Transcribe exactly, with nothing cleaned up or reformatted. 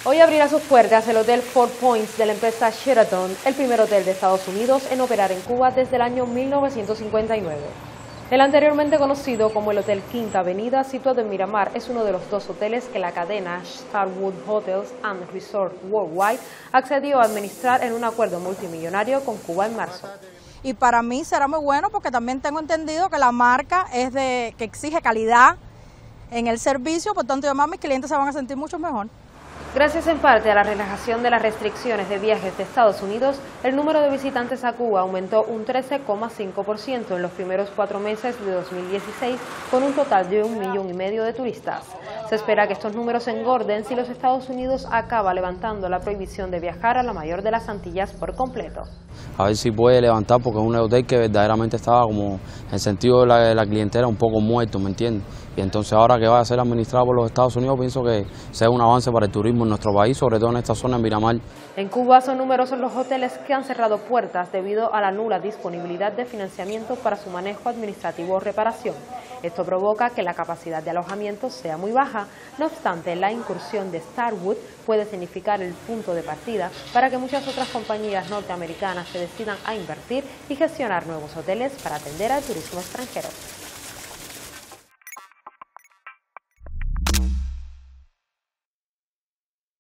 Hoy abrirá sus puertas el Hotel Four Points de la empresa Sheraton, el primer hotel de Estados Unidos en operar en Cuba desde el año mil novecientos cincuenta y nueve. El anteriormente conocido como el Hotel Quinta Avenida, situado en Miramar, es uno de los dos hoteles que la cadena Starwood Hotels and Resorts Worldwide accedió a administrar en un acuerdo multimillonario con Cuba en marzo. Y para mí será muy bueno porque también tengo entendido que la marca es de que exige calidad en el servicio, por tanto, además mis clientes se van a sentir mucho mejor. Gracias en parte a la relajación de las restricciones de viajes de Estados Unidos, el número de visitantes a Cuba aumentó un trece coma cinco por ciento en los primeros cuatro meses de dos mil dieciséis, con un total de un millón y medio de turistas. Se espera que estos números engorden si los Estados Unidos acaba levantando la prohibición de viajar a la mayor de las Antillas por completo. A ver si puede levantar, porque es un hotel que verdaderamente estaba como, en el sentido de la, de la clientela, un poco muerto, ¿me entiendes? Y entonces ahora que va a ser administrado por los Estados Unidos, pienso que sea un avance para el turismo en nuestro país, sobre todo en esta zona en Miramar. En Cuba son numerosos los hoteles que han cerrado puertas debido a la nula disponibilidad de financiamiento para su manejo administrativo o reparación. Esto provoca que la capacidad de alojamiento sea muy baja. No obstante, la incursión de Starwood puede significar el punto de partida para que muchas otras compañías norteamericanas se decidan a invertir y gestionar nuevos hoteles para atender al turismo extranjero.